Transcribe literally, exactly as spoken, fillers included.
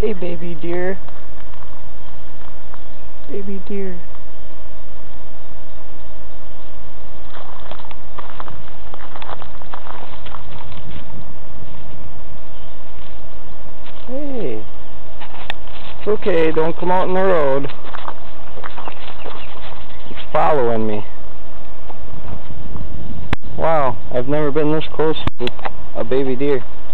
Hey, baby deer. Baby deer. Hey. It's okay, don't come out in the road. It's following me. Wow, I've never been this close to a baby deer.